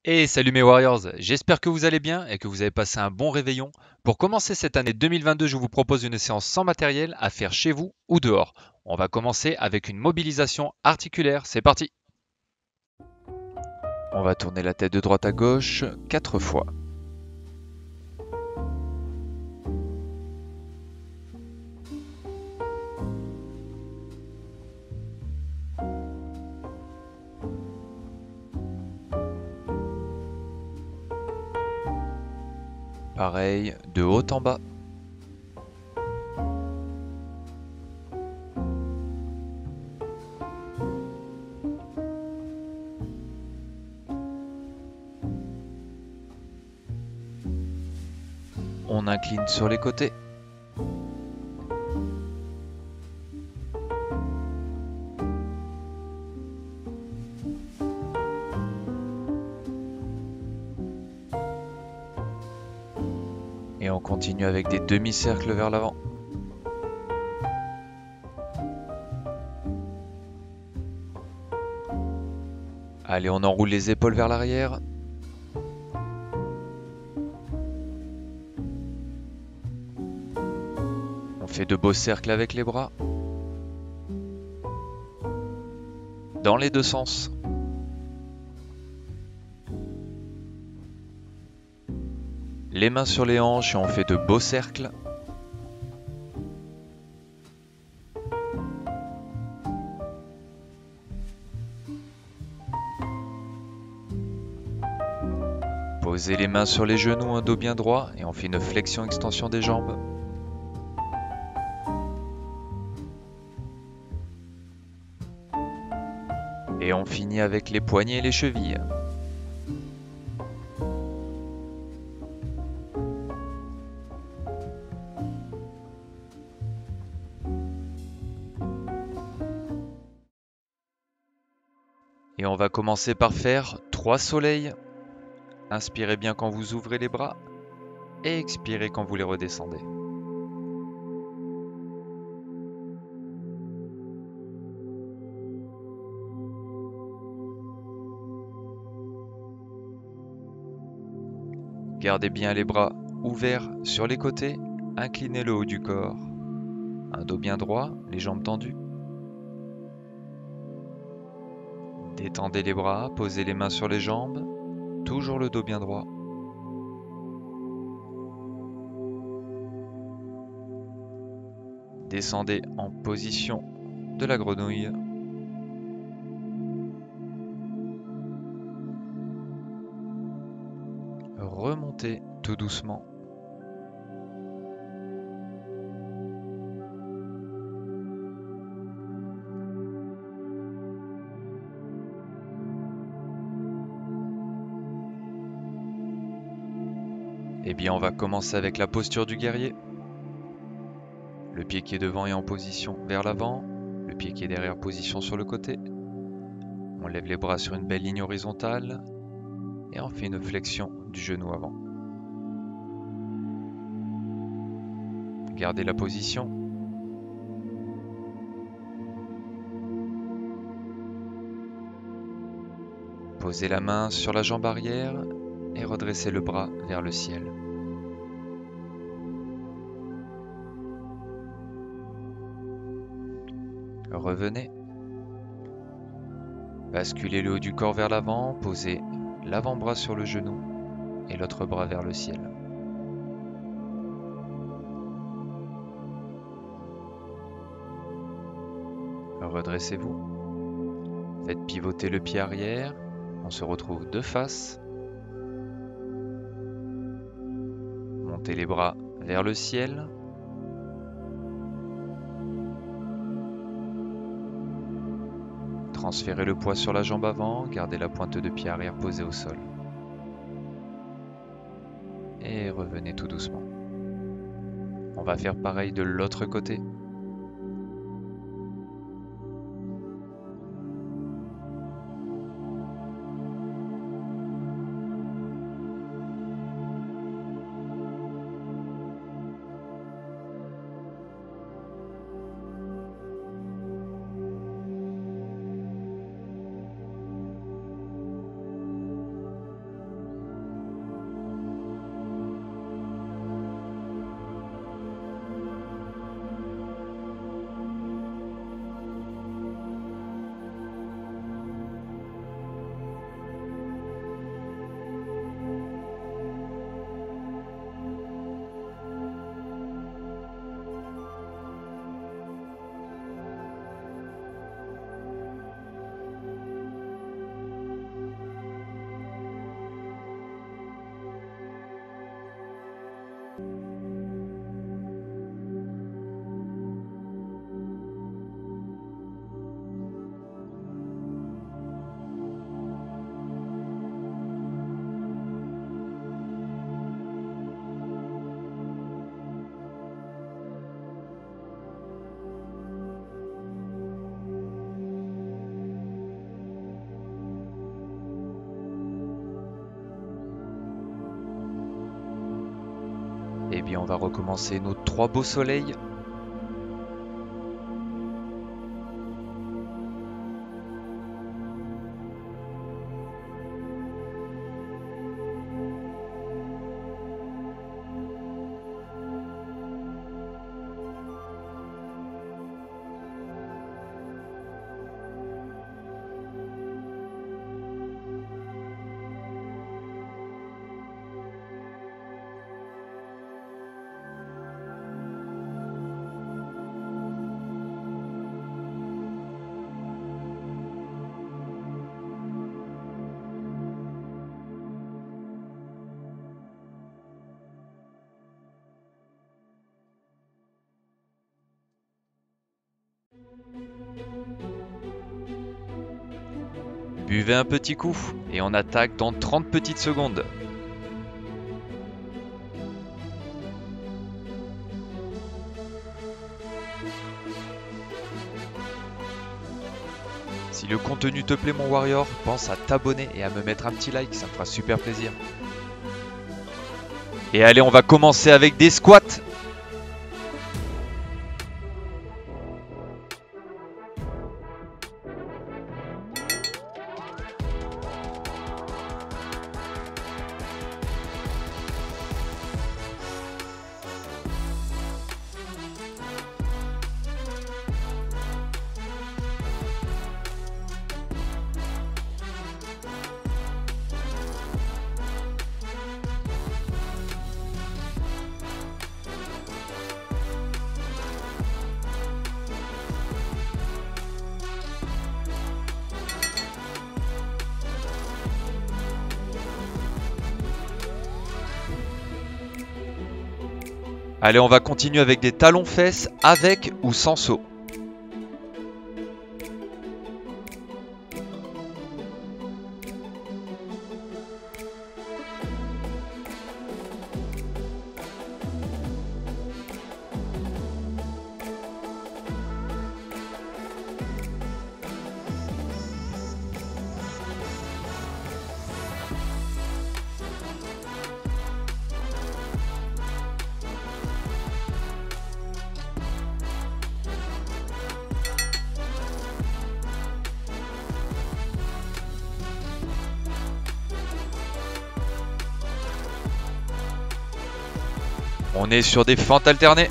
Et salut mes Warriors, j'espère que vous allez bien et que vous avez passé un bon réveillon. Pour commencer cette année 2022, je vous propose une séance sans matériel à faire chez vous ou dehors. On va commencer avec une mobilisation articulaire, c'est parti. On va tourner la tête de droite à gauche 4 fois. Pareil, de haut en bas. On incline sur les côtés. Et on continue avec des demi-cercles vers l'avant. Allez, on enroule les épaules vers l'arrière. On fait de beaux cercles avec les bras. Dans les deux sens. Les mains sur les hanches et on fait de beaux cercles. Posez les mains sur les genoux, un dos bien droit et on fait une flexion-extension des jambes. Et on finit avec les poignets et les chevilles. Et on va commencer par faire 3 soleils. Inspirez bien quand vous ouvrez les bras et expirez quand vous les redescendez. Gardez bien les bras ouverts sur les côtés, inclinez le haut du corps. Un dos bien droit, les jambes tendues. Détendez les bras, posez les mains sur les jambes, toujours le dos bien droit. Descendez en position de la grenouille. Remontez tout doucement. Eh bien, on va commencer avec la posture du guerrier. Le pied qui est devant est en position vers l'avant, le pied qui est derrière position sur le côté. On lève les bras sur une belle ligne horizontale et on fait une flexion du genou avant. Gardez la position. Posez la main sur la jambe arrière et redressez le bras vers le ciel. Revenez. Basculez le haut du corps vers l'avant, posez l'avant-bras sur le genou et l'autre bras vers le ciel. Redressez-vous. Faites pivoter le pied arrière. On se retrouve de face. Montez les bras vers le ciel. Transférez le poids sur la jambe avant, gardez la pointe de pied arrière posée au sol. Et revenez tout doucement. On va faire pareil de l'autre côté. Eh bien, on va recommencer nos 3 beaux soleils. Buvez un petit coup et on attaque dans 30 petites secondes. Si le contenu te plaît mon warrior, pense à t'abonner et à me mettre un petit like, ça me fera super plaisir. Et allez, on va commencer avec des squats. Allez, on va continuer avec des talons-fesses avec ou sans saut. On est sur des fentes alternées.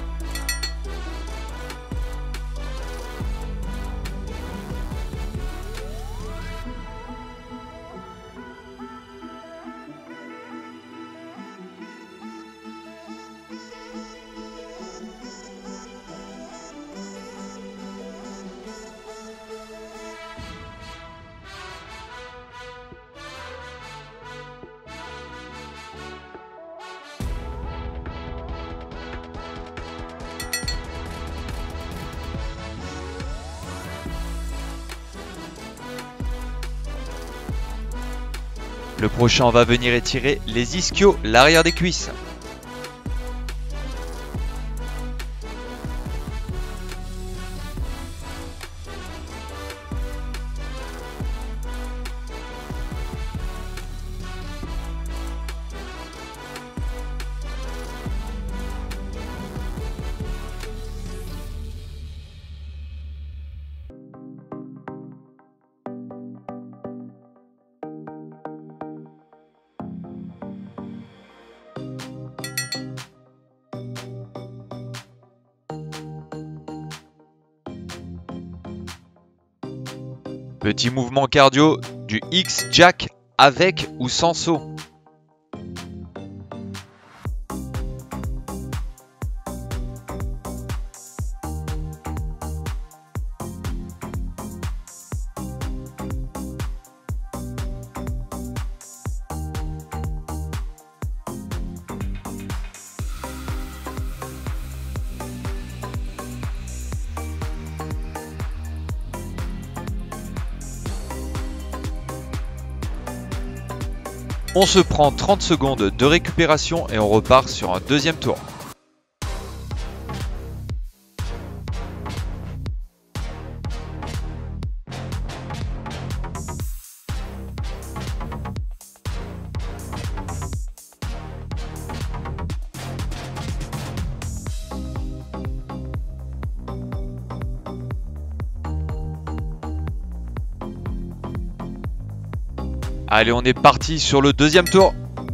Le prochain, on va venir étirer les ischios, l'arrière des cuisses. Petit mouvement cardio du X-Jack avec ou sans saut. On se prend 30 secondes de récupération et on repart sur un deuxième tour. Allez, on est parti sur le deuxième tour.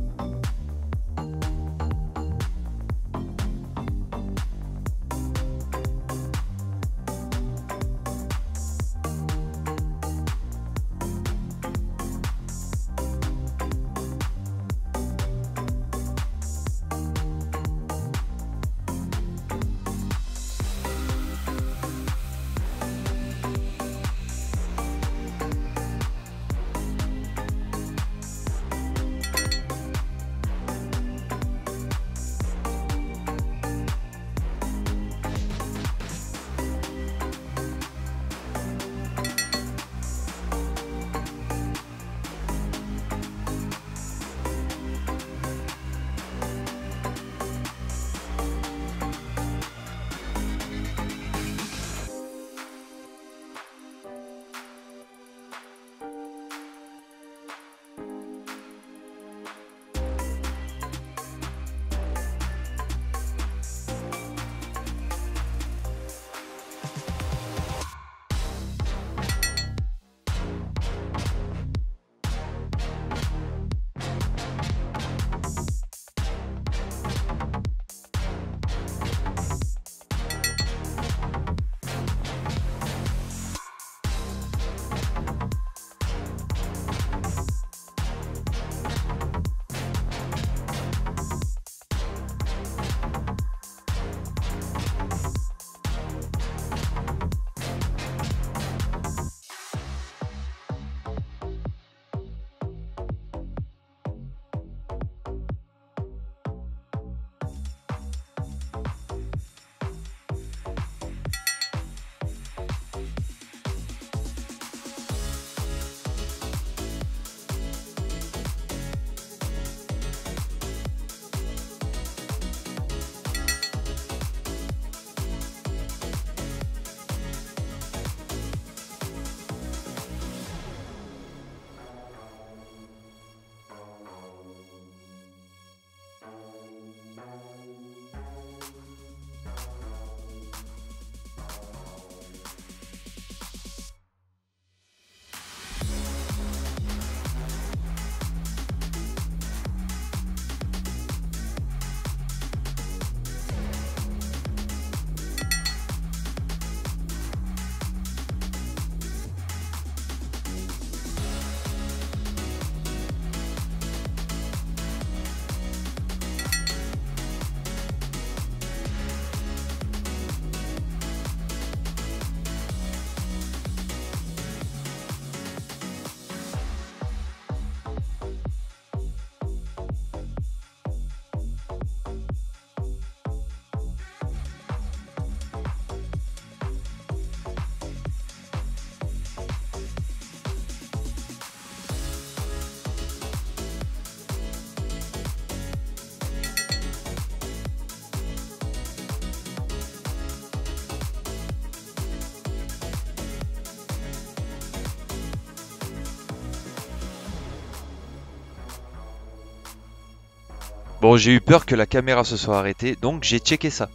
Bon, j'ai eu peur que la caméra se soit arrêtée, donc j'ai checké ça.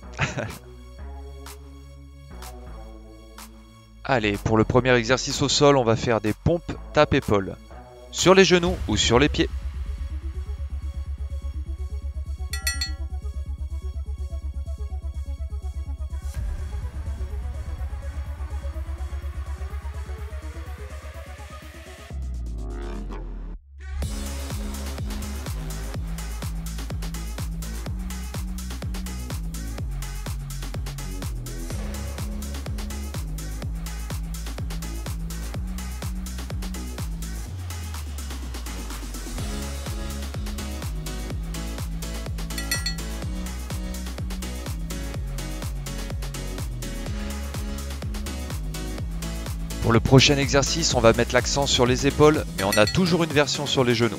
Allez, pour le premier exercice au sol, on va faire des pompes tape-épaule. Sur les genoux ou sur les pieds. Pour le prochain exercice, on va mettre l'accent sur les épaules, mais on a toujours une version sur les genoux.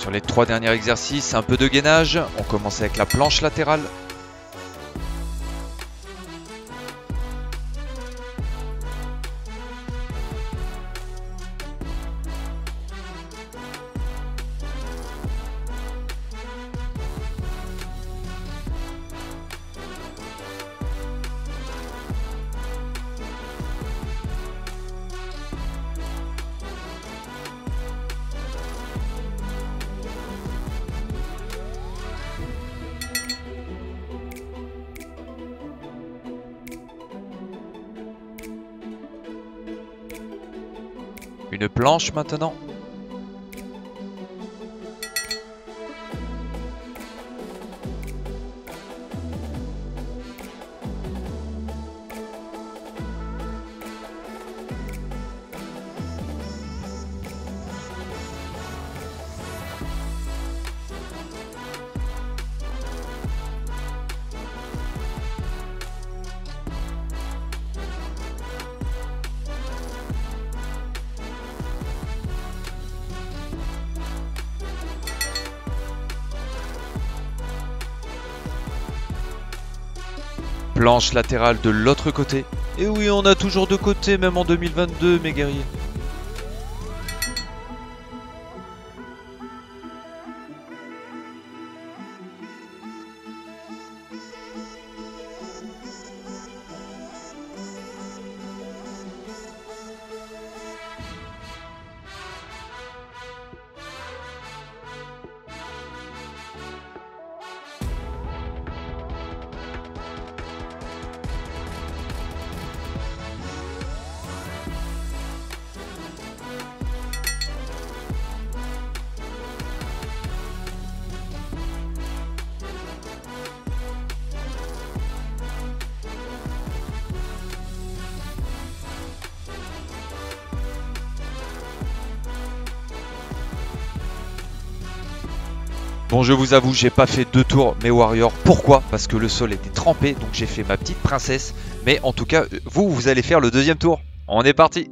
Sur les 3 derniers exercices, un peu de gainage. On commence avec la planche latérale. Une planche maintenant. Planche latérale de l'autre côté. Et oui, on a toujours deux côtés, même en 2022, mes guerriers. Bon, je vous avoue, j'ai pas fait 2 tours mes warriors. Pourquoi? Parce que le sol était trempé, donc j'ai fait ma petite princesse. Mais en tout cas, vous allez faire le 2e tour. On est parti!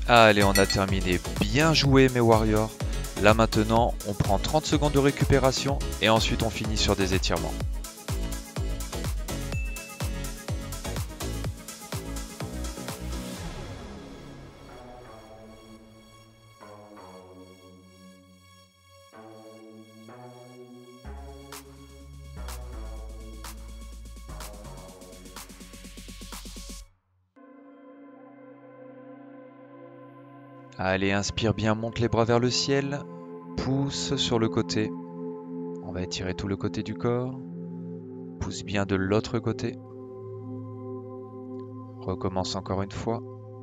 Allez, on a terminé. Bien joué mes warriors. Là maintenant, on prend 30 secondes de récupération et ensuite on finit sur des étirements. Allez, inspire bien, monte les bras vers le ciel. Pousse sur le côté. On va étirer tout le côté du corps. Pousse bien de l'autre côté. Recommence encore une fois.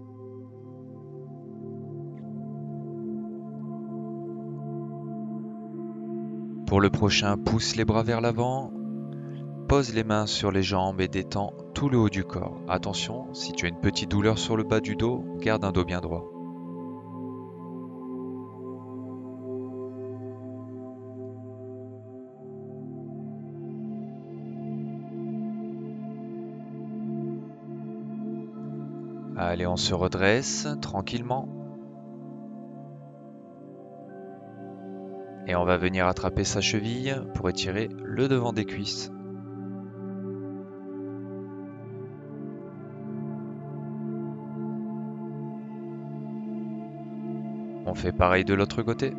Pour le prochain, pousse les bras vers l'avant. Pose les mains sur les jambes et détends tout le haut du corps. Attention, si tu as une petite douleur sur le bas du dos, garde un dos bien droit. Allez, on se redresse tranquillement. Et on va venir attraper sa cheville pour étirer le devant des cuisses. On fait pareil de l'autre côté.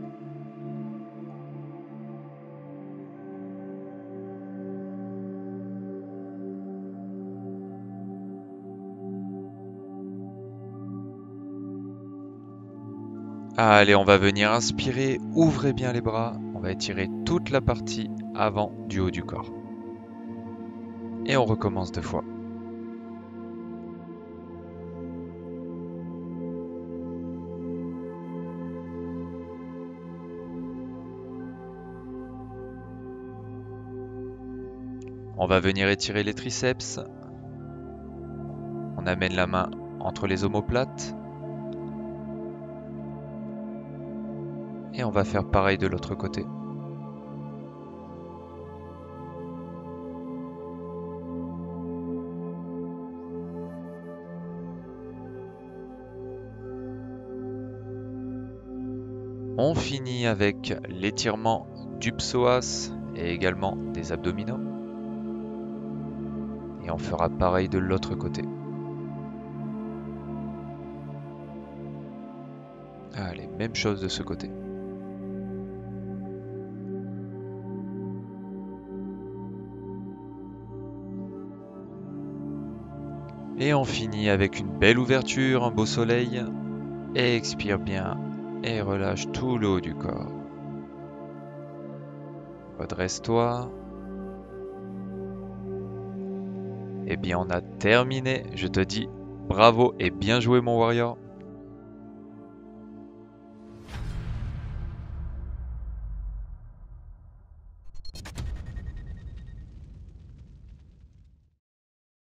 Allez, on va venir inspirer, ouvrez bien les bras. On va étirer toute la partie avant du haut du corps. Et on recommence 2 fois. On va venir étirer les triceps. On amène la main entre les omoplates. Et on va faire pareil de l'autre côté. On finit avec l'étirement du psoas et également des abdominaux. Et on fera pareil de l'autre côté. Allez, même chose de ce côté. Et on finit avec une belle ouverture, un beau soleil. Et expire bien et relâche tout le haut du corps. Redresse-toi. Et bien on a terminé. Je te dis bravo et bien joué mon warrior.